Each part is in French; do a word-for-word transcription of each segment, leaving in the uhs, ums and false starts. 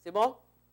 C'est bon?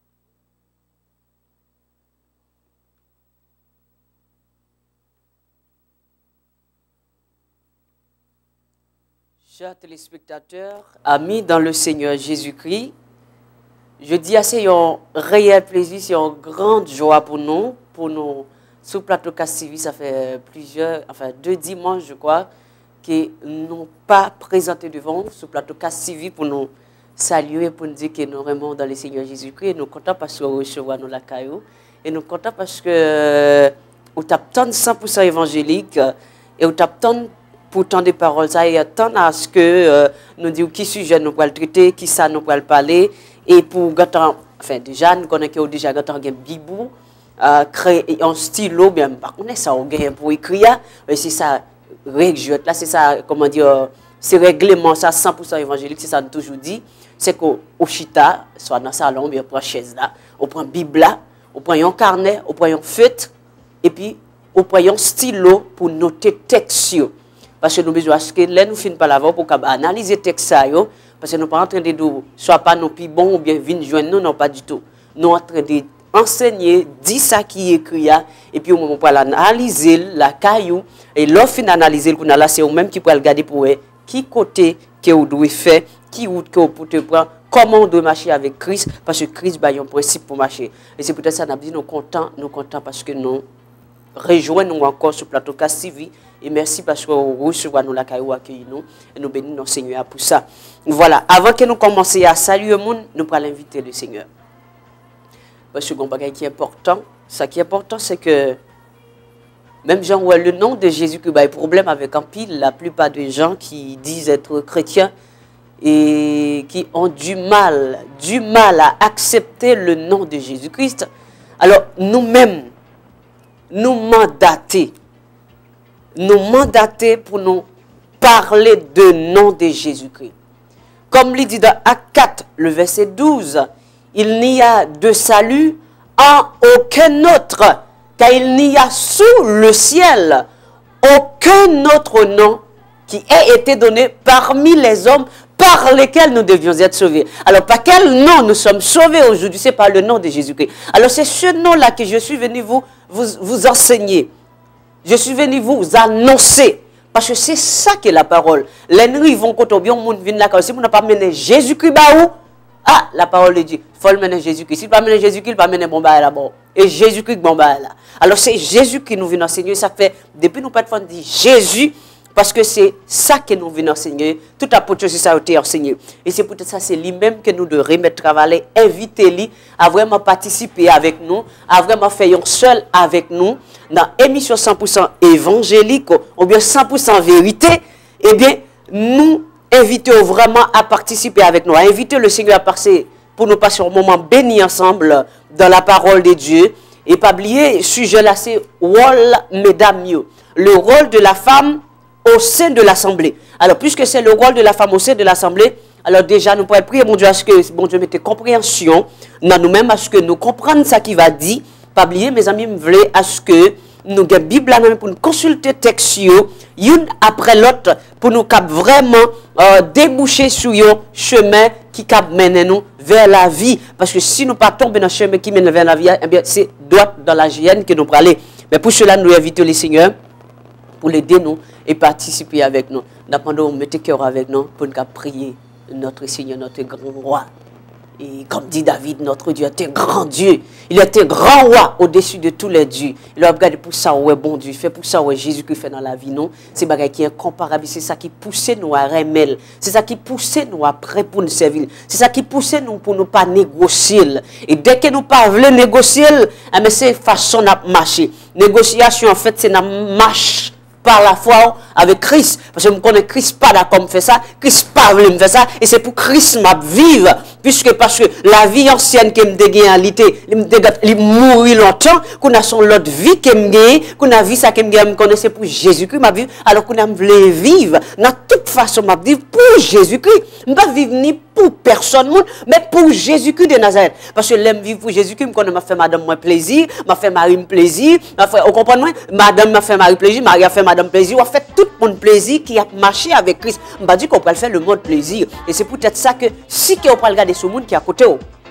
Chers téléspectateurs, amis dans le Seigneur Jésus-Christ, je dis à c'est un réel plaisir, c'est une grande joie pour nous, pour nous, sur le plateau Cassivi, ça fait plusieurs, enfin deux dimanches, je crois, qui n'ont pas présenté devant sur le plateau Cassivi pour nous saluer, pour nous dire que nous sommes dans le Seigneur Jésus-Christ, et nous sommes contents parce que nous recevons nous la caillou, et nous sommes contents parce que nous avons cent pour cent évangélique, et nous avons pour tant de paroles, ça y a tant à ce que euh, nous disons qui sujet nous pouvons traiter, qui ça nous pouvons parler, et pour gâter, enfin déjà, nous connaissons déjà gâter un bibou, euh, créer un stylo, bien, par contre, ça, on gagne pour écrire, mais c'est ça, règle, là, c'est ça, comment dire, c'est règlement, ça, cent pour cent évangélique, c'est ça, nous toujours dit, c'est qu'au chita, soit dans le salon, bien, on prend chaise là, on prend bible là, on prend un carnet, on prend un feutre, et puis, on prend un stylo pour noter texte. Parce que nous besoin que là nous finissons par l'avoir pour analyser le texte parce que nous pas en train de dire soit pas non plus bon ou bien venir joindre nous non pas du tout. Nous en train de enseigner dit ça qui est écrit et puis au moment pour l'analyser la caillou et l'offre d'analyser qu'on a là c'est au même qui peut regarder pour qui côté que vous devez faire, qui route que vous pouvez prendre, comment on doit marcher avec Christ parce que Christ a un principe pour marcher. Et c'est peut-être ça nous dit nous contents, nous contents parce que nous rejoignons encore sur le plateau Cassivi. Et merci parce que vous recevez nous la caillou accueillir nous et nous bénissons notre Seigneur pour ça. Voilà, avant que nous commencions à saluer le monde, nous allons inviter le Seigneur. Parce que ce qui est important, ce qui est important, c'est que même gens où le nom de Jésus qui a un problème avec un pile, la plupart des gens qui disent être chrétiens et qui ont du mal, du mal à accepter le nom de Jésus-Christ. Alors nous-mêmes, nous mandater. Nous mandater pour nous parler de nom de Jésus-Christ. Comme il dit dans Acte quatre, le verset douze, il n'y a de salut en aucun autre, car il n'y a sous le ciel aucun autre nom qui ait été donné parmi les hommes par lesquels nous devions être sauvés. Alors, par quel nom nous sommes sauvés aujourd'hui? C'est par le nom de Jésus-Christ. Alors, c'est ce nom-là que je suis venu vous, vous, vous enseigner. Je suis venu vous annoncer. Parce que c'est ça qui est la parole. Les vont côté bien, monde vient là. Si vous n'avez pas mené Jésus-Christ, ah, la parole de Dieu. Il faut le mener Jésus-Christ. Si vous n'avez pas mené Jésus-Christ, il ne faut pas mener bon là-bas. Et Jésus-Christ, bon là. Alors c'est Jésus qui nous vient enseigner. Ça fait, depuis nous pas de fois, dit Jésus, parce que c'est ça que nous venons enseigner. Tout apôtre, c'est ça qui a été enseigné. Et c'est peut-être ça, c'est lui-même que nous devons remettre travailler, inviter lui à vraiment participer avec nous, à vraiment faire un seul avec nous dans l'émission cent pour cent évangélique ou bien cent pour cent vérité. Eh bien, nous invitons vraiment à participer avec nous, à inviter le Seigneur à passer pour nous passer un moment béni ensemble dans la parole de Dieu. Et pas oublier, sujet là, c'est rôle, mesdames, le rôle de la femme au sein de l'Assemblée. Alors, puisque c'est le rôle de la femme au sein de l'Assemblée, alors déjà, nous pouvons prier, mon Dieu, à ce que, bon Dieu, mette compréhension dans nous-mêmes, à ce que nous comprenions ce qu'il va dire. Pas oublier, mes amis, me voulez à ce que nous avons la Bible pour nous consulter le texte, une après l'autre, pour nous vraiment euh, déboucher sur un chemin qui mène nous vers la vie. Parce que si nous ne pas tomber dans le chemin qui mène vers la vie, eh bien, c'est droit dans la hyène que nous allons aller. Mais pour cela, nous invitons les seigneurs pour l'aider nous et participer avec nous. Nous mettez cœur avec nous pour nous prier notre Seigneur, notre grand roi. Et comme dit David, notre Dieu est un grand Dieu. Il est un grand roi au-dessus de tous les dieux. Il a regardé pour ça où est bon Dieu. Il fait pour ça où est Jésus qui fait dans la vie. Non, c'est bagage qui est incomparable. C'est ça qui pousse nous à remettre. C'est ça qui pousse nous après pour nous servir. C'est ça qui pousse nous pour ne pas négocier. Et dès que nous ne voulons pas négocier, c'est façon de marcher. Négociation, en fait, c'est une marche par la foi avec Christ. Parce que je connais Christ pas d'accord me faire ça, Christ pas voulu me faire ça, et c'est pour Christ m'a vivre. Puisque parce que la vie ancienne que me dégaine en réalité, il mourit longtemps, qu'on a son l'autre vie que me gagne, qu'on a vu ça que me gagne, me connaissait pour Jésus-Christ m'a vivre, alors qu'on a voulu vivre. Dans toute façon m'a vivre pour Jésus-Christ. Je ne pas vivre ni pour personne, mais pour Jésus-Christ de Nazareth. Parce que l'aime vivre pour Jésus-Christ, je connais m'a fait madame moi plaisir, m'a fait Marie plaisir, m'a fait, vous comprenez, madame m'a fait Marie plaisir, Marie a fait madame plaisir, on a fait tout le monde plaisir qui a marché avec Christ. Je ne dis qu'on peut faire le monde plaisir. Et c'est peut-être ça que si on peut regarder ce monde qui est à côté,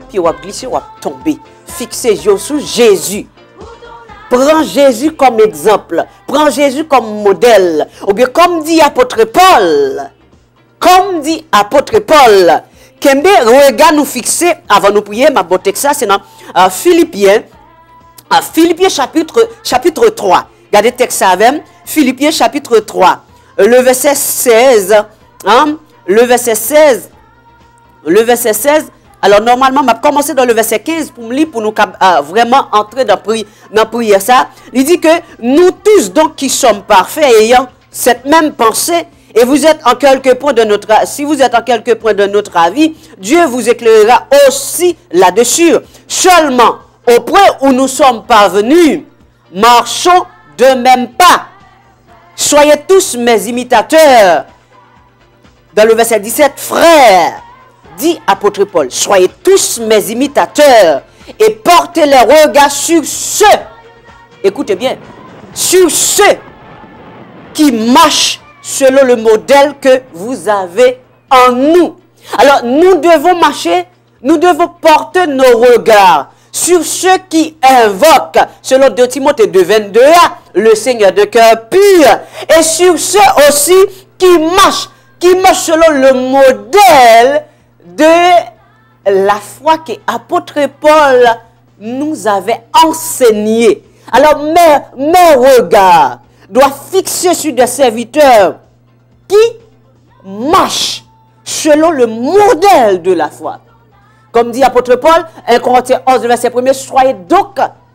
pied, ou glisser, ou tomber. Fixez sur Jésus. Prends Jésus comme exemple. Prends Jésus comme modèle. Ou bien comme dit apôtre Paul. Comme dit apôtre Paul. Kembe, regarde nous fixer avant nous prier. Ma beauté que ça, c'est dans uh, Philippiens. Uh, Philippiens chapitre, chapitre trois. Regardez le texte avec. Philippiens chapitre trois. Le verset seize. Hein? Le verset seize. Le verset seize. Alors, normalement, je vais commencer dans le verset quinze pour me lire, pour nous euh, vraiment entrer dans la prière. Ça, il dit que nous tous, donc, qui sommes parfaits, ayant cette même pensée, et vous êtes en quelque point de notre, si vous êtes en quelque point de notre avis, Dieu vous éclairera aussi là-dessus. Seulement, au point où nous sommes parvenus, marchons de même pas. Soyez tous mes imitateurs. Dans le verset dix-sept, frères, dit apôtre Paul, soyez tous mes imitateurs et portez les regards sur ceux, écoutez bien, sur ceux qui marchent selon le modèle que vous avez en nous. Alors, nous devons marcher, nous devons porter nos regards sur ceux qui invoquent, selon deux Timothée deux, vingt-deux, le Seigneur de cœur pur, et sur ceux aussi qui marchent, qui marchent selon le modèle de la foi que l'apôtre Paul nous avait enseigné. Alors, mes, mes regards doivent fixer sur des serviteurs qui marchent selon le modèle de la foi. Comme dit l'apôtre Paul, un Corinthiens onze, verset un, soyez donc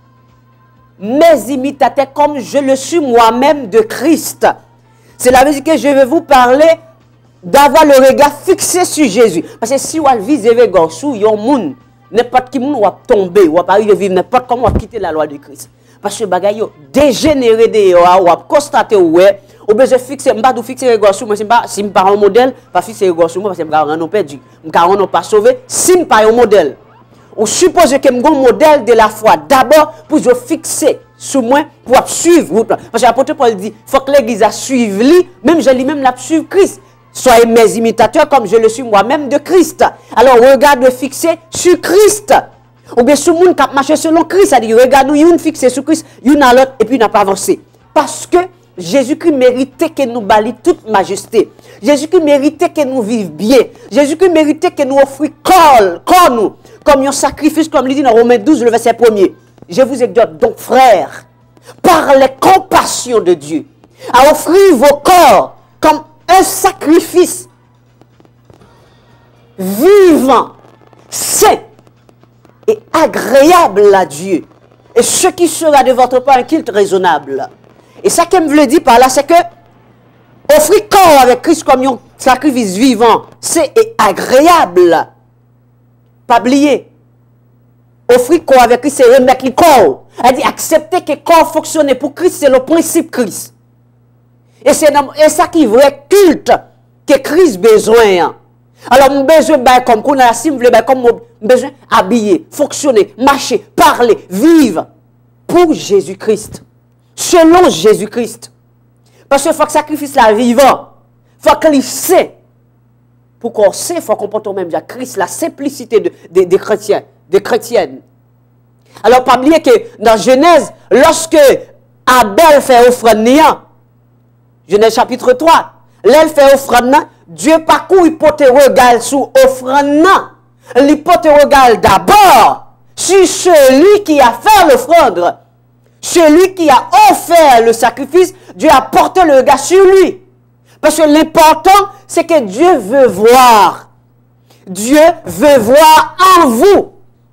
mes imitateurs comme je le suis moi-même de Christ. Cela veut dire que je vais vous parler d'avoir le regard fixé sur Jésus. Parce que si on vise les gars sur yon moun, n'importe qui moun va tomber, ou va pas vivre n'importe comment quitter la loi de Christ. Parce que bagay yo dégénéré de yo, ou va constater ouais, ou besoin fixer, m'pa dou fixer les gars sur moi, si m'pa un modèle, pas fixer les gars sur moi parce que m'pa rendre perdu, m'pa rendre pas sauvé, si m'pa un modèle. Ou suppose que m'gon modèle de la foi d'abord pour je fixer sur moi pour suivre. Parce que l'apôtre Paul dit, faut que l'église a suivi lui, même je lui même la suivre Christ. Soyez mes imitateurs comme je le suis moi-même de Christ. Alors, regarde fixé sur Christ. Ou bien, ce monde qui marche selon Christ, c'est-à-dire, regarde nous, une fixé sur Christ, une à l'autre, et puis n'a pas avancé. Parce que Jésus-Christ méritait que nous bali toute majesté. Jésus-Christ méritait que nous vivions bien. Jésus-Christ méritait que nous offrions corps, corps nous, comme un sacrifice, comme il dit dans Romains douze, le verset premier. Je vous exhorte donc, frères, par les compassions de Dieu, à offrir vos corps comme un sacrifice vivant, saint et agréable à Dieu. Et ce qui sera de votre part un culte raisonnable. Et ça qu'elle me dit par là, c'est que offrir corps avec Christ comme un sacrifice vivant, saint et agréable. Pas oublier. Offrir corps avec Christ, c'est remettre le corps. Elle dit accepter que le corps fonctionne pour Christ, c'est le principe Christ. Et c'est ça qui est vrai culte que Christ a besoin. Alors, mon besoin, comme qu'on a si comme mon besoin habiller, fonctionner, marcher, parler, vivre pour Jésus-Christ. Selon Jésus-Christ. Parce qu'il faut que le sacrifice là vivant. Il faut qu'il sait. Pour qu'on sait, il faut qu'on porte même à Christ, la simplicité des de, de chrétiens, des chrétiennes. Alors, pas oublier que dans Genèse, lorsque Abel fait offrande néant, Genèse chapitre trois, l'elle fait offrande, Dieu parcourt, il porte regard sur offrande. Il porte regard d'abord sur celui qui a fait l'offrande. Celui qui a offert le sacrifice, Dieu a porté le regard sur lui. Parce que l'important, c'est que Dieu veut voir. Dieu veut voir en vous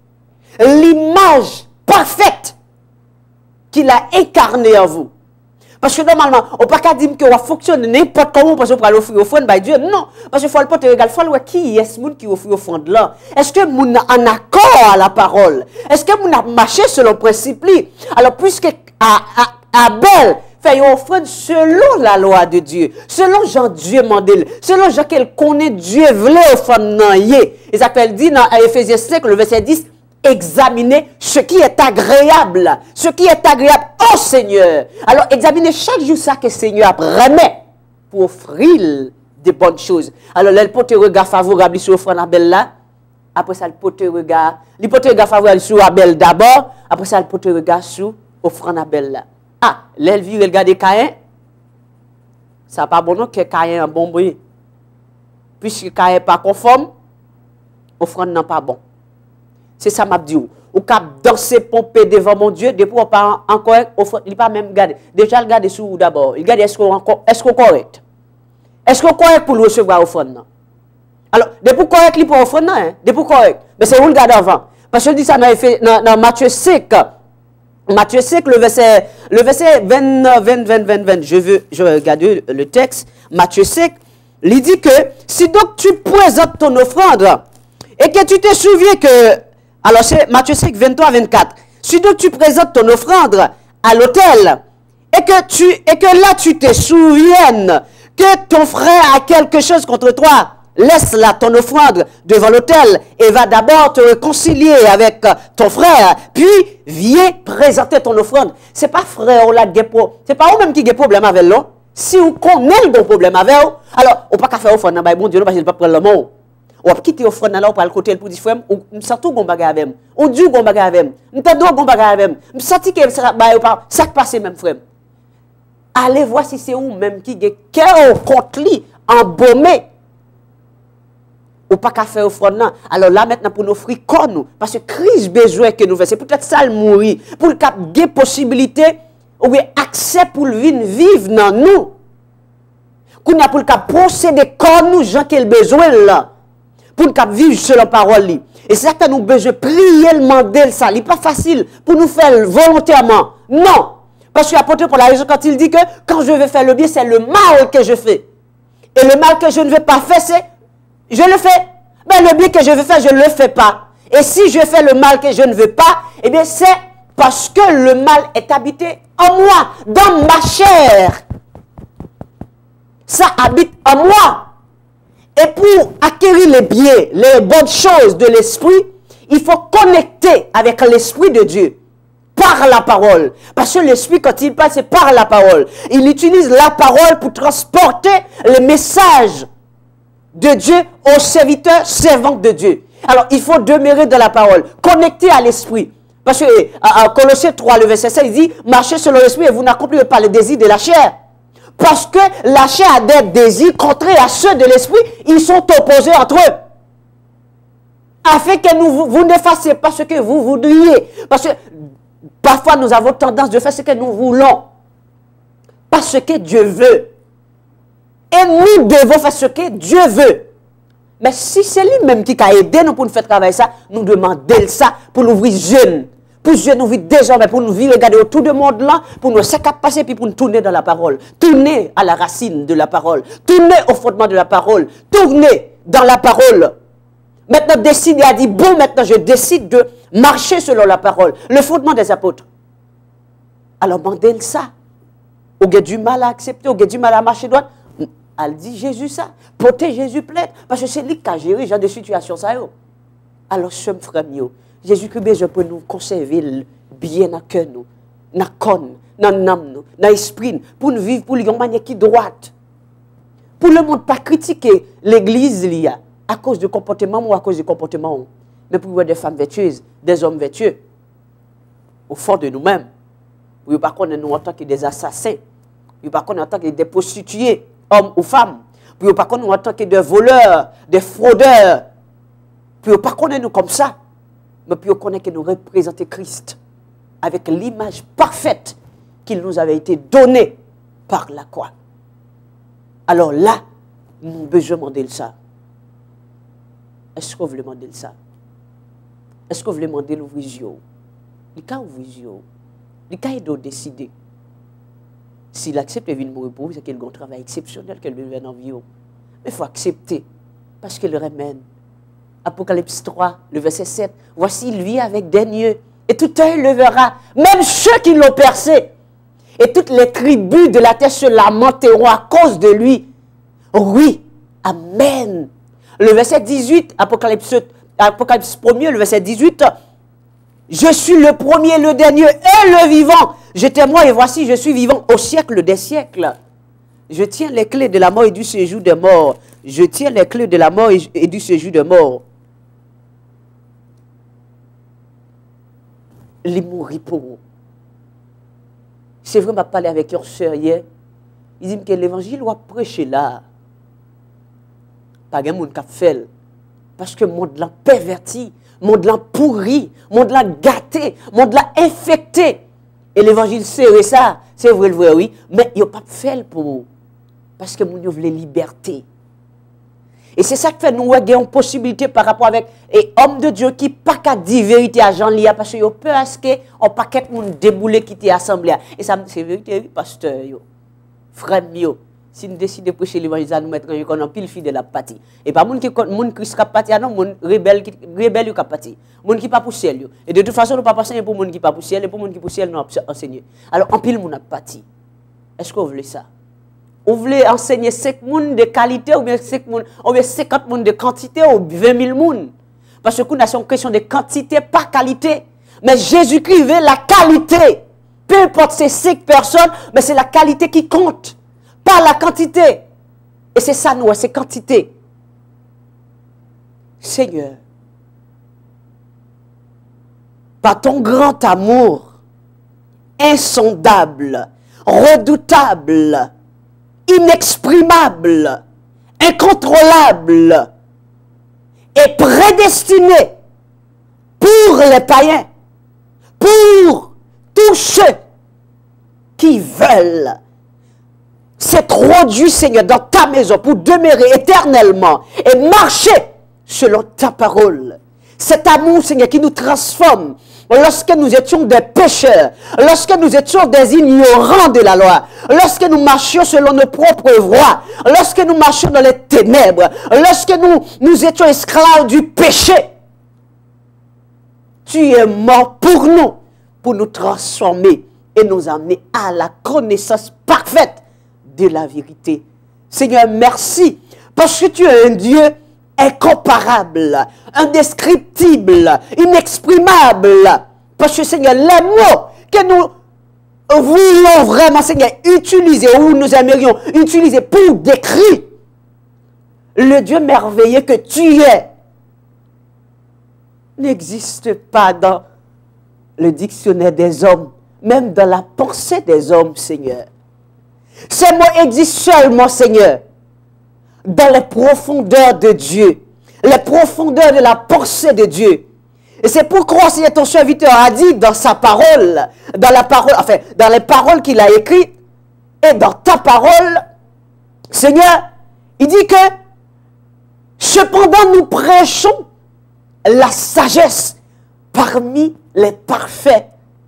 l'image parfaite qu'il a incarnée en vous. Parce que normalement, on ne peut pas dire que ça fonctionne n'importe comment parce qu'on peut offrir offrande par Dieu. Non, parce qu'il faut le porter regard. Il faut voir qui est ce monde qui offre offrande là. Est-ce que nous sommes en accord à la parole? Est-ce que nous avons marché selon le principe? Alors, puisque Abel fait une offrande selon la loi de Dieu, selon Jean Dieu mandel, selon Jean qu'elle connaît Dieu voulait offrande non yé. Et ça peut dit dans Ephésiens cinq, le verset dix, examinez ce qui est agréable, ce qui est agréable au Seigneur. Alors, examinez chaque jour ça que le Seigneur remet pour offrir des bonnes choses. Alors, elle porte un regard favorable sur l'offrande Abel là, Après ça, il porte regard. Il porte regard favorable sur Abel d'abord. Après ça, il porte regard sur offrande Abel là. Ah, l'Elvire, il regarde Caïn. Ça n'a pas bon nom que Caïn est bon bruit. Puisque Caïn n'est pas conforme, offrande n'est pas bon. C'est ça m'a dit. Ou cap danser pomper devant mon Dieu, depuis on pas encore offrande, il pas même garder. Déjà il garde sur d'abord. Il garde est-ce qu'on encore est-ce qu'on correct. Est-ce qu'on correct pour recevoir offrande? Alors, depuis correct il pour offrande hein, depuis correct. Mais c'est où le garde avant. Parce que je dis ça dans, dans Matthieu cinq. Matthieu cinq, le verset, le verset vingt, vingt, vingt, vingt, vingt, je veux, je vais regarder le texte, Matthieu cinq, il dit que, si donc tu présentes ton offrande, et que tu te souviens que, alors c'est Matthieu cinq, vingt-trois, vingt-quatre, si donc tu présentes ton offrande à l'autel, et que tu, et que là tu te souviennes que ton frère a quelque chose contre toi, laisse là ton offrande devant l'autel et va d'abord te réconcilier avec ton frère, puis viens présenter ton offrande. C'est pas frère là qui c'est pas vous même qui a problème avec lui. Si vous connaissez le problème avec vous, alors on pas qu'à faire offrande dans bon Dieu parce qu'il pas prendre le mot. On va quitter offrande là pour le côté pour dire frère, on sent tout gon bagarre avec moi. On dit gon bagarre avec moi. On t'a gon bagarre avec moi. On senti que ça pas ça passe même frère. Allez voir si c'est vous même qui a cœur contre lui embaumé. Ou pas qu'à faire offrande. Alors là, maintenant, pour nous offrir corps, nous, parce que Christ besoin que nous faisons, c'est peut-être ça le mourir, pour qu'il y ait possibilité, ou accès pour le vivre dans nous. Qu'on a pour le procéder comme nous, gens qui ont besoin là, pour le vivre selon la parole. Et c'est ça que nous avons besoin de prier, demander ça. Ce n'est pas facile pour nous faire volontairement. Non. Parce que l'apôtre pour la raison, quand il dit que quand je veux faire le bien, c'est le mal que je fais. Et le mal que je ne veux pas faire, c'est je le fais. Mais le bien que je veux faire, je ne le fais pas. Et si je fais le mal que je ne veux pas, eh bien c'est parce que le mal est habité en moi, dans ma chair. Ça habite en moi. Et pour acquérir les biens, les bonnes choses de l'esprit, il faut connecter avec l'esprit de Dieu. Par la parole. Parce que l'esprit, quand il parle, c'est par la parole. Il utilise la parole pour transporter le message de Dieu aux serviteurs, servantes de Dieu. Alors, il faut demeurer dans la parole, connecté à l'esprit. Parce que, à, à Colossiens trois, le verset sept, il dit, marchez selon l'esprit et vous n'accomplirez pas les désirs de la chair. Parce que la chair a des désirs contraires à ceux de l'esprit, ils sont opposés entre eux. Afin que nous, vous ne fassiez pas ce que vous voudriez. Parce que, parfois, nous avons tendance de faire ce que nous voulons. Pas ce que Dieu veut. Et nous devons faire ce que Dieu veut. Mais si c'est lui-même qui a aidé nous pour nous faire travailler ça, nous demandons ça pour nous ouvrir jeune. Pour que nous vivons désormais, pour nous vivre, regarder autour du monde là, pour nous se passer, puis pour nous tourner dans la parole. Tourner à la racine de la parole. Tourner au fondement de la parole. Tourner dans la parole. Maintenant, décider à dire, bon, maintenant je décide de marcher selon la parole. Le fondement des apôtres. Alors, demandez ça. Vous avez du mal à accepter, vous avez du mal à marcher droit. Elle dit Jésus ça. Portez Jésus plaide. Parce que c'est lui qui a géré genre de situation ça. Yo. Alors, ce frère, Jésus-Christ, je peux nous conserver bien dans le cœur, dans le corps, dans l'âme, dans l'esprit, pour nous vivre pour une manière qui est droite. Pour le monde, pas critiquer l'église à cause du comportement ou à cause du comportement. Mais pour voir des femmes vertueuses, des hommes vertueux, au fond de nous-mêmes. Pour ne pas connaître nous en tant que des assassins. Pour ne pas connaître en tant que des prostituées, hommes ou femmes. Pour ne pas connaître nous en tant que des voleurs, des fraudeurs. Pour ne pas connaître nous comme ça. Mais pour connaître que nous représentons Christ. Avec l'image parfaite qu'il nous avait été donnée par la croix. Alors là, nous avons besoin de demander ça. Est-ce que vous voulez demander ça? Est-ce que vous voulez demander l'ouvrir les yeux? Les cas ouvrir les yeux. Les cas doivent décider. S'il accepte de venir mourir pour vous, c'est qu'il a un travail exceptionnel qu'elle veut dans la vie. Mais il faut accepter. Parce qu'il remède. Apocalypse trois, le verset sept. Voici, il vit avec des nieux. Et tout œil le verra. Même ceux qui l'ont percé. Et toutes les tribus de la terre se lamenteront à cause de lui. Oui. Amen. Le verset dix-huit, Apocalypse, Apocalypse premier, le verset dix-huit. Je suis le premier, le dernier et le vivant. J'étais moi et voici, je suis vivant au siècle des siècles. Je tiens les clés de la mort et du séjour des morts. Je tiens les clés de la mort et du séjour des morts. il mourit pour vous. C'est vrai, je parlé avec une soeur hier. Il dit que l'évangile doit prêcher là. Pas de monde qui fait. Parce que le monde l'a perverti, le monde l'a pourri, le monde l'a gâté, le monde l'a infecté. Et l'évangile, c'est ça. C'est vrai, le vrai, oui. Mais il n'y a pas de fait pour vous. Parce que nous voulons liberté. Et c'est ça qui fait nous avons une possibilité par rapport avec les hommes de Dieu qui pas qu'à dire vérité à Jean Lia parce qu'ils ont peur que on paquet de monde déboulé qui était assemblé. Et ça c'est vérité, oui, pasteur yo. Frère yo. Si nous décidons de prêcher l'évangile, nous mettre qu'on a pile fidèle à parti. Et pas monde qui monde Christ qui parti non, monde rebelle qui rebelle qui parti. Monde qui pas pour ciel yo. Et de toute façon, nous pas enseigner pour monde qui pas pour ciel et pour monde qui pour ciel nous enseigner. Alors en pile monde a parti. Est-ce que vous voulez ça? Vous voulez enseigner cinq personnes de qualité ou bien cinq personnes, ou bien cinquante personnes de quantité ou vingt mille personnes? Parce que nous avons une question de quantité, pas qualité. Mais Jésus-Christ veut la qualité. Peu importe ces cinq personnes, mais c'est la qualité qui compte, pas la quantité. Et c'est ça, nous, c'est quantité. Seigneur, par ton grand amour, insondable, redoutable, inexprimable, incontrôlable et prédestiné pour les païens, pour tous ceux qui veulent s'introduire, Seigneur, dans ta maison pour demeurer éternellement et marcher selon ta parole. Cet amour, Seigneur, qui nous transforme. Lorsque nous étions des pécheurs, lorsque nous étions des ignorants de la loi, lorsque nous marchions selon nos propres voies, lorsque nous marchions dans les ténèbres, lorsque nous, nous étions esclaves du péché, tu es mort pour nous, pour nous transformer et nous amener à la connaissance parfaite de la vérité. Seigneur, merci, parce que tu es un Dieu incomparable, indescriptible, inexprimable. Parce que, Seigneur, les mots que nous voulons vraiment, Seigneur, utiliser, ou nous aimerions utiliser pour décrire le Dieu merveilleux que tu es, n'existe pas dans le dictionnaire des hommes, même dans la pensée des hommes, Seigneur. Ces mots existent seulement, Seigneur, dans les profondeurs de Dieu, les profondeurs de la pensée de Dieu. Et c'est pourquoi, Seigneur, ton serviteur a dit dans sa parole, dans la parole, enfin, dans les paroles qu'il a écrites, et dans ta parole, Seigneur, il dit que, cependant, nous prêchons la sagesse parmi les parfaits.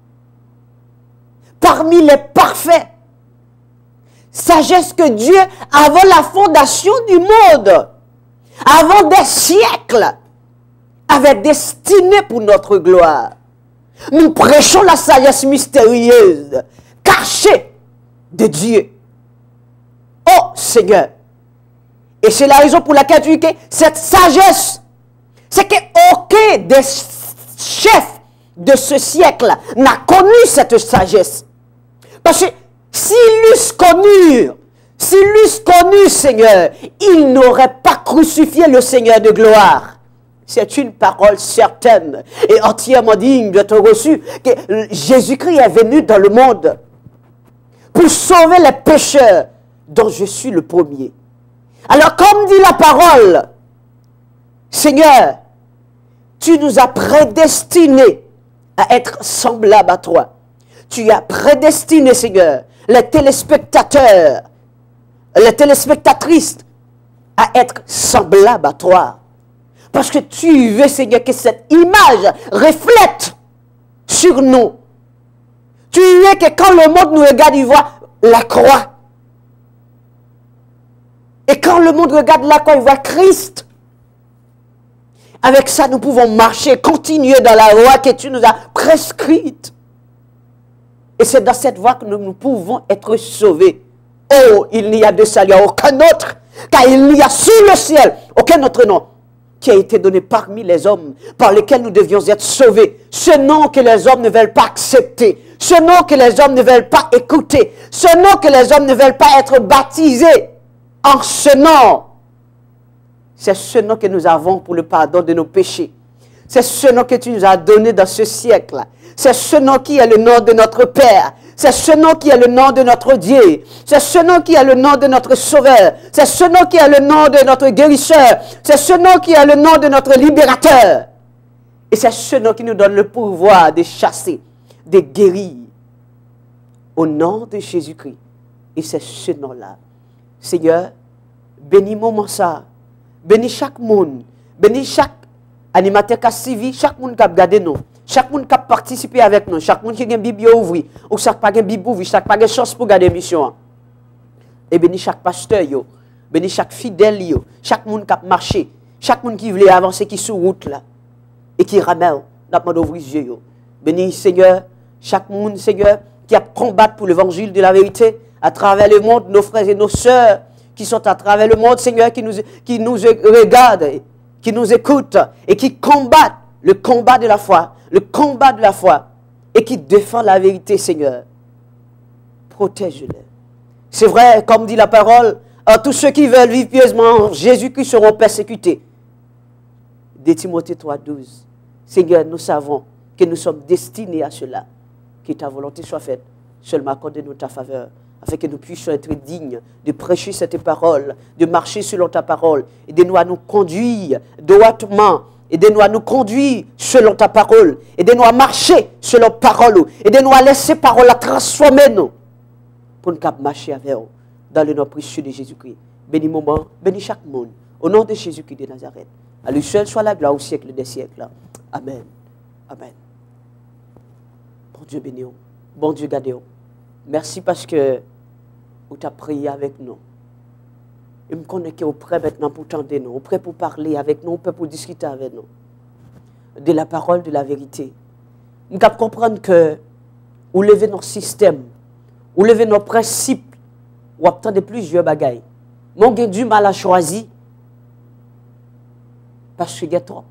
Parmi les parfaits. Sagesse que Dieu, avant la fondation du monde, avant des siècles, avait destinée pour notre gloire. Nous prêchons la sagesse mystérieuse, cachée de Dieu. Oh Seigneur! Et c'est la raison pour laquelle tu dis que cette sagesse, c'est qu'aucun des chefs de ce siècle n'a connu cette sagesse. Parce que s'ils l'eussent connu, s'ils l'eussent connu, Seigneur, ils n'auraient pas crucifié le Seigneur de gloire. C'est une parole certaine et entièrement digne d'être reçue que Jésus-Christ est venu dans le monde pour sauver les pécheurs dont je suis le premier. Alors comme dit la parole, Seigneur, tu nous as prédestinés à être semblables à toi. Tu as prédestiné, Seigneur, les téléspectateurs, les téléspectatrices à être semblables à toi. Parce que tu veux, Seigneur, que cette image reflète sur nous. Tu veux que quand le monde nous regarde, il voit la croix. Et quand le monde regarde la croix, il voit Christ. Avec ça, nous pouvons marcher, continuer dans la voie que tu nous as prescrite. Et c'est dans cette voie que nous, nous pouvons être sauvés. Oh, il n'y a de salut à aucun autre, car il n'y a sous le ciel aucun autre nom qui a été donné parmi les hommes, par lesquels nous devions être sauvés. Ce nom que les hommes ne veulent pas accepter, ce nom que les hommes ne veulent pas écouter, ce nom que les hommes ne veulent pas être baptisés en ce nom. C'est ce nom que nous avons pour le pardon de nos péchés. C'est ce nom que tu nous as donné dans ce siècle. C'est ce nom qui est le nom de notre Père. C'est ce nom qui est le nom de notre Dieu. C'est ce nom qui est le nom de notre Sauveur. C'est ce nom qui est le nom de notre guérisseur. C'est ce nom qui est le nom de notre libérateur. Et c'est ce nom qui nous donne le pouvoir de chasser, de guérir. Au nom de Jésus-Christ. Et c'est ce nom-là. Seigneur, bénis moment ça. Bénis chaque monde. Bénis chaque animateur qui a suivi, chaque monde qui a regardé nous. Chaque monde qui a participé avec nous. Chaque monde qui a une Bible ouverte. Ou chaque pas une Bible ouverte. Chaque pas une chance pour garder l'émission. Et bénis chaque pasteur. Yo. Bénis chaque fidèle. Yo. Chaque monde qui a marché. Chaque monde qui voulait avancer, qui est sur route là. Et qui ramène. N'a pas d'ouvrir les yeux. Bénis Seigneur. Chaque monde, Seigneur, qui a combattu pour l'évangile de la vérité. À travers le monde, nos frères et nos sœurs qui sont à travers le monde, Seigneur, qui nous, qui nous regardent, qui nous écoutent et qui combattent le combat de la foi, le combat de la foi et qui défendent la vérité, Seigneur. Protège-les. C'est vrai, comme dit la parole, tous ceux qui veulent vivre pieusement en Jésus-Christ seront persécutés. De Timothée trois, douze. Seigneur, nous savons que nous sommes destinés à cela. Que ta volonté soit faite. Seulement accorde-nous ta faveur, afin que nous puissions être dignes de prêcher cette parole, de marcher selon ta parole, et de nous à nous conduire droitement, et de nous à nous conduire selon ta parole, et de nous à marcher selon ta parole, et de nous à laisser parole à transformer nous, pour nous marcher avec nous, dans le nom précieux de Jésus-Christ. Bénis moment, bénis chaque monde, au nom de Jésus-Christ de Nazareth. À lui seul soit la gloire au siècle des siècles. Amen. Amen. Bon Dieu bénis. Bon Dieu gardez. Merci parce que vous avez prié avec nous. Et me connais que vous prêt maintenant pour tendre nous, vous prêt pour parler avec nous, vous prêt pour discuter avec nous. De la parole, de la vérité. Nous devons comprendre que vous levez nos systèmes, vous levez nos principes, vous attendez plusieurs bagailles. Mais on a du mal à choisir parce que y a trop.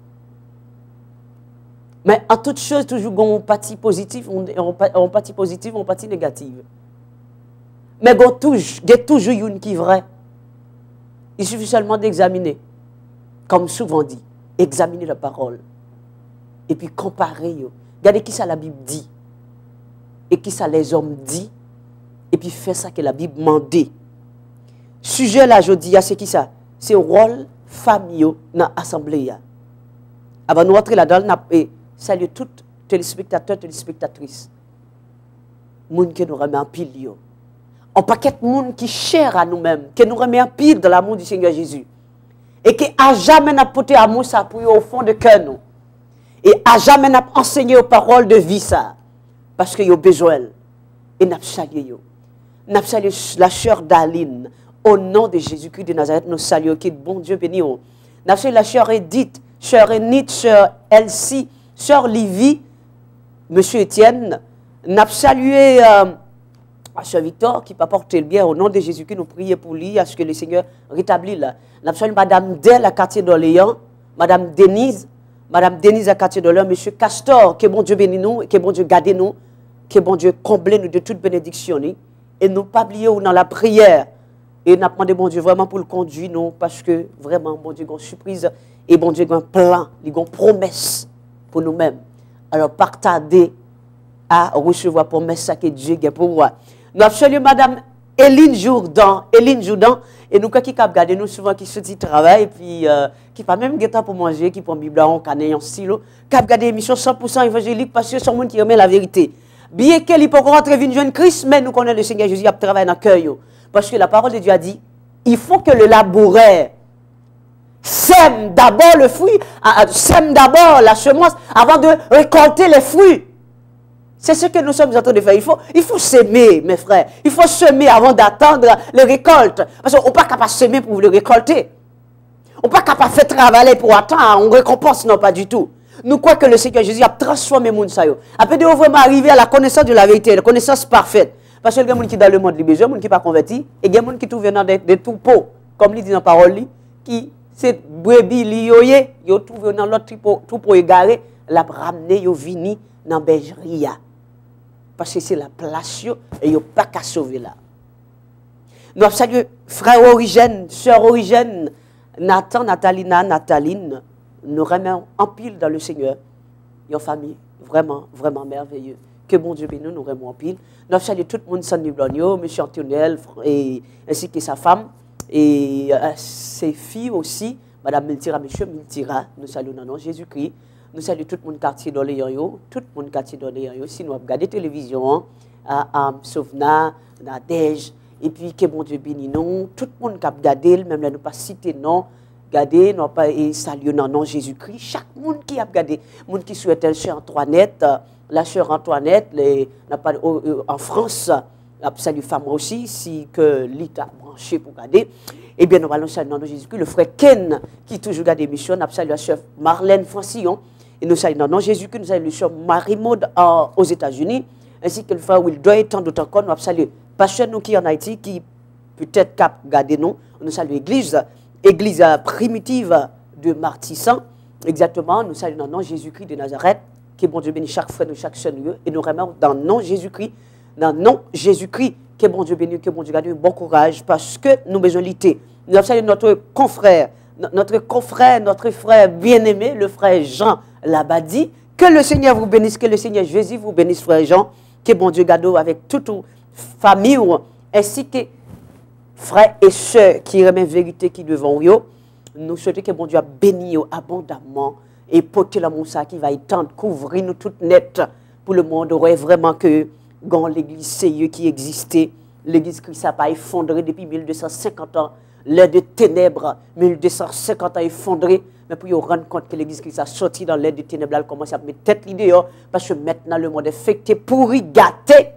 Mais en toute chose, toujours on partie positive, on partie positive, on partie négative. Mais il y a toujours une qui est vraie. Il suffit seulement d'examiner. Comme souvent dit, examiner la parole. Et puis comparer. Regardez qui ça la Bible dit. Et qui ça les hommes dit. Et puis faire ça que la Bible mandait. Sujet là, je dis, c'est qui ça? C'est le rôle famille dans l'assemblée. Avant de rentrer là-dedans, salut tous téléspectateurs, téléspectatrices. Moun qui nous remet en pile. On paquet de monde qui cher à nous-mêmes, qui nous remet en pile dans l'amour du Seigneur Jésus. Et qui a jamais n'a porté amour ça pour au fond de cœur nous. Et a jamais n'a enseigné aux paroles de vie ça. Parce que yo besoin. Et n'a salué yo. N'a salué la sœur Daline. Au nom de Jésus-Christ de Nazareth, nous saluons qui bon Dieu béni. N'a salué la sœur Edith, sœur Enid, sœur Elsie, sœur Livy, monsieur Étienne. N'a salué euh, sœur Victor qui va porter le bien au nom de Jésus-Christ. Nous prions pour lui, à ce que le Seigneur rétablisse là. N'a salué madame Del à quartier d'Orléans, madame Denise, madame Denise à quartier d'Orléans, monsieur Castor, que bon Dieu bénisse nous, que bon Dieu garde nous, que bon Dieu comble nous de toute bénédiction. Et nous pas oublier dans la prière. Et nous demandé bon Dieu vraiment pour le conduire nous, parce que vraiment, bon Dieu, il y a une surprise et bon Dieu, il y a un plan, il y a une promesse pour nous-mêmes. Alors, partagez à recevoir la promesse que Dieu a pour moi. Nous avons madame Eline Jourdan, Eline Jourdan, et nous, qui a regardé nous souvent, qui se dit travail, et puis euh, qui pas même temps pour manger, qui prend Bible en canne, en stylo, qui a regardé l'émission cent pour cent évangélique, parce que c'est un monde qui remet la vérité. Bien qu'elle peut rentrer une jeune Christ, mais nous connaissons le Seigneur Jésus, il a travaillé dans le cœur. Parce que la parole de Dieu a dit, il faut que le laboureur sème d'abord le fruit, sème d'abord la semence avant de récolter les fruits. C'est ce que nous sommes en train de faire. Il faut, il faut s'aimer, mes frères. Il faut semer avant d'attendre les récoltes. Parce qu'on n'est pas capable de semer pour le récolter. On n'est pas capable de faire travailler pour attendre. On récompense, non, pas du tout. Nous croyons que le Seigneur Jésus a transformé le monde. Après de vraiment arriver à la connaissance de la vérité, la connaissance parfaite. Parce que il y a des gens qui dans le monde, il y a des gens qui ne sont pas convertis, et il y a des gens qui trouvent dans des, des troupeaux, comme il dit dans la parole, qui, c'est brebis, ils ont trouvé dans l'autre troupeau égaré, la ramené, ils ont vini dans la bergerie. Parce que c'est la place, et ils n'ont pas qu'à sauver là. Nous saluons frère Origène, sœur Origène, Nathan, Natalina, Nataline, nous remettons en pile dans le Seigneur, et en famille, Vraiment, vraiment merveilleux. Que bon Dieu bénisse, nous remercions pile. Nous saluons tout le monde, Sandy Blonio, M. Antonel, et, ainsi que sa femme, et euh, ses filles aussi, Mme Miltira, M. Miltira, nous saluons dans le nom de Jésus-Christ. Nous saluons tout le monde quartier d'Orléans, tout le monde quartier d'Orléans. Si nous regardons la télévision, à, à Sauvena, à Dej, et puis que bon Dieu bénisse nous, tout le monde qui a regardé, même là, nous pas cité non, regardez, nous pas salué dans le nom de Jésus-Christ. Chaque monde qui a regardé, monde qui souhaite la sœur Antoinette, la sœur Antoinette, les, pas, en France, salut femme aussi, si que l'État branché pour regarder. Eh bien, nous allons saluer dans le nom de Jésus-Christ. Le frère Ken, qui toujours regarde l'émission, nous saluons la sœur Marlène Francillon. Et nous saluons dans le nom de Jésus-Christ, nous saluons la sœur Marie-Maud aux États-Unis, ainsi que le frère Wildoy, et tant d'autres encore. Nous saluons pasteur nous qui en Haïti, qui peut-être cap garder nous. Nous saluons l'église, église primitive de Martissan. Exactement, nous saluons dans le nom de Jésus-Christ de Nazareth. Que bon Dieu bénisse chaque frère, chaque sœur, et nous remercions dans le nom de Jésus-Christ, dans le nom de Jésus-Christ, que bon Dieu bénisse, que bon Dieu garde un bon courage, parce que nous besoin de lutter. Nous saluons notre confrère, notre confrère, notre frère bien-aimé, le frère Jean Labadi. Que le Seigneur vous bénisse, que le Seigneur Jésus vous bénisse, frère Jean, que bon Dieu garde avec toute famille, ainsi que frères et sœurs qui remettent vérité qui devant eux. Nous souhaitons que bon Dieu bénisse abondamment et porter l'amour ça qui va étendre, couvrir nous toutes nettes pour le monde. Aurait vraiment que dans l'église sérieuse qui existait, l'église qui s'est pas effondrée depuis mille deux cent cinquante ans, l'air de ténèbres, mille deux cent cinquante ans effondrée, mais pour vous rendre compte que l'église qui s'est sortie dans l'air de ténèbres, elle commence à mettre tête l'idée, parce que maintenant le monde est fêté, pourri, gâté.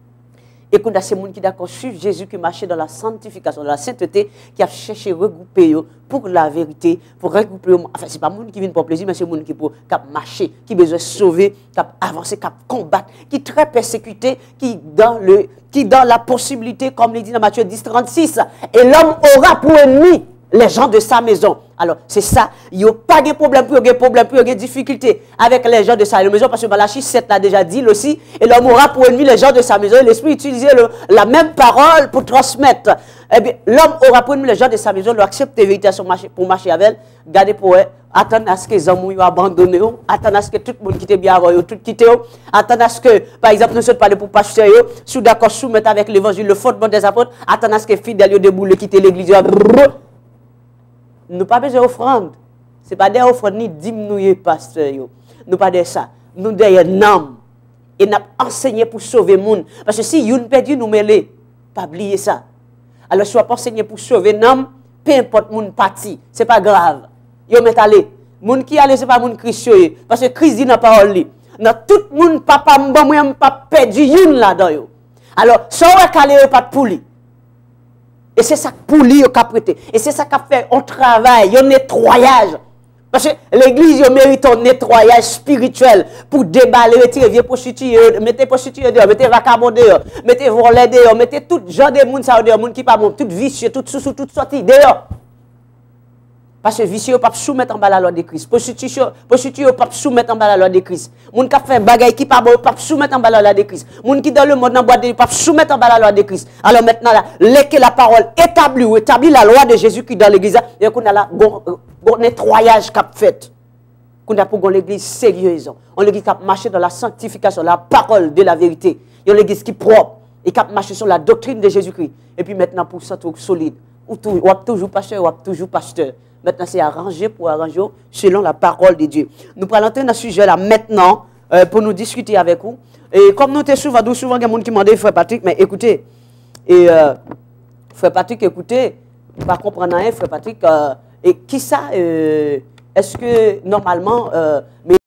Et quand c'est monde qui d'accord suivre Jésus qui marchait dans la sanctification, dans la sainteté, qui a cherché à regrouper pour la vérité, pour regrouper. Enfin, c'est pas monde qui vient pour plaisir, mais c'est monde qui pour marcher, qui besoin de sauver, qui avancer, qui combattre, qui est très persécuté, qui dans le, qui dans la possibilité, comme il dit dans Matthieu dix, trente-six, et l'homme aura pour ennemi les gens de sa maison. Alors, c'est ça. Il n'y a pas de problème, pour de problème, pour de difficulté avec les gens de sa maison, parce que Malachie sept l'a déjà dit aussi, et l'homme aura pour ennemi les gens de sa maison, et l'Esprit utilisait le, la même parole pour transmettre. Eh bien, l'homme aura pour ennemi les gens de sa maison, l'accepte vérité pour marcher avec elle, garder pour elle, attendre à ce que les hommes soient abandonnés, attendre à ce que tout le monde quitte bien avant, tout quitte, attendre à ce que, par exemple, nous sommes parlé pour pasteur, sous d'accord, soumettre avec l'évangile, le fondement des apôtres, attendre à ce que fidèles déboulent, quitter l'église. Nous pas besoin d'offrande. Ce n'est pas des offrandes ni diminuer pasteur. Nous pas de ça. Nous derrière nam. Et nous enseigné pour sauver le monde. Parce que si nous perdu, nous mêlons. Pas oublier ça. Alors, si vous pas enseigné pour sauver nam, peu importe mon parti, ce n'est pas grave. Yo met aller. Moun qui allait, ce n'est pas moun Christ. Parce que Christ dit dans la parole. Dans tout le monde, papa, moi, pas perdu une là-dedans. Alors, si vous n'avez pas de poulie. Et c'est ça pour lui qui a prêté. Et c'est ça qui a fait un travail, un nettoyage. Parce que l'église mérite un nettoyage spirituel pour déballer, retirer vieux prostituées, mettez prostituées dehors, mettez vagabonds dehors, mettez volets dehors, mettez tout genre de monde ça dehors, monde qui pas bon, tout vicieux, tout sous, tout sorti dehors. Parce que vicieux ne pas soumettre en bas la loi de Christ. Prostituée ne pas soumettre en bas la loi de Christ. Moun qui fait bagaille qui pas bon, pas soumettre en bas la loi de Christ. Moun qui dans le monde en boîte de pas soumettre en bas la loi de Christ. Alors maintenant là, que la parole établit ou établit la loi de Jésus qui dans l'église, et qu'on a là un nettoyage qu'a fait. Qu'on a pour l'église sérieuse. On l'église qui a marché dans la sanctification, la parole de la vérité. Il y a l'église qui est propre et qui a marché sur la doctrine de Jésus-Christ. Et puis maintenant pour ça tout solide. Ou toujours pasteur, ou toujours pasteur. Maintenant, c'est arrangé pour arranger selon la parole de Dieu. Nous prenons un sujet là maintenant euh, pour nous discuter avec vous. Et comme nous sommes souvent, nous souvent, il y a des gens qui m'ont dit, Frère Patrick, mais écoutez, et, euh, Frère Patrick, écoutez, pas comprendre rien, Frère Patrick, euh, et qui ça, euh, est-ce que normalement, euh, mais